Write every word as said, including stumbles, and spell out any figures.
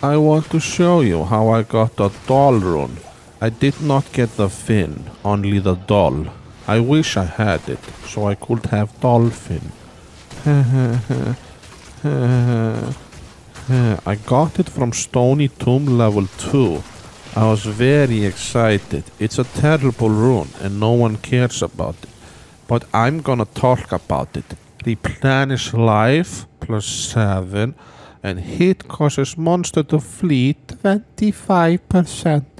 I want to show you how I got the doll rune. I did not get the fin, only the doll. I wish I had it, so I could have dolphin. I got it from Stony Tomb level two. I was very excited. It's a terrible rune and no one cares about it. But I'm gonna talk about it. Replenish life plus seven and hit causes monster to flee twenty-five percent.